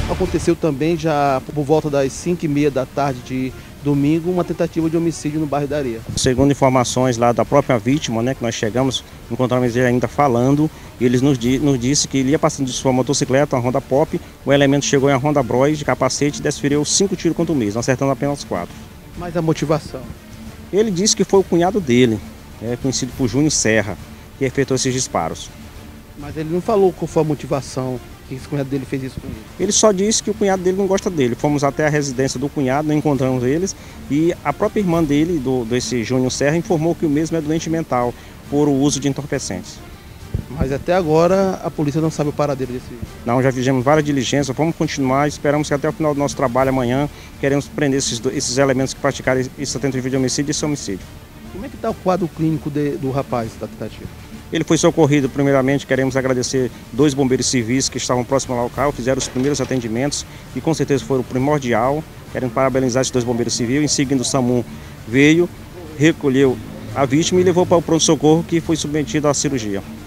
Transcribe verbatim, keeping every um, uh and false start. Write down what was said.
Aconteceu também já por volta das cinco e meia da tarde de domingo uma tentativa de homicídio no bairro da Areia. Segundo informações lá da própria vítima, né, que nós chegamos, encontramos ele ainda falando, e eles nos, di nos disse que ele ia passando de sua motocicleta, uma Honda Pop, o elemento chegou em uma Honda Bros de capacete e desferiu cinco tiros contra o mesmo, acertando apenas quatro. Mas a motivação? Ele disse que foi o cunhado dele, é, conhecido por Júnior Serra, que efetuou esses disparos. Mas ele não falou qual foi a motivação que esse cunhado dele fez isso com ele. Ele só disse que o cunhado dele não gosta dele. Fomos até a residência do cunhado, não encontramos eles, e a própria irmã dele, do, desse Júnior Serra, informou que o mesmo é doente mental por o uso de entorpecentes. Mas até agora a polícia não sabe o paradeiro desse... Não, já fizemos várias diligências, vamos continuar, esperamos que até o final do nosso trabalho amanhã queremos prender esses, esses elementos que praticaram essa tentativa de homicídio e esse homicídio. Como é que está o quadro clínico de, do rapaz da tentativa? Ele foi socorrido, primeiramente, queremos agradecer dois bombeiros civis que estavam próximos ao local, fizeram os primeiros atendimentos e com certeza foram primordial. Queremos parabenizar esses dois bombeiros civis. Em seguida, o SAMU veio, recolheu a vítima e levou para o pronto-socorro, que foi submetido à cirurgia.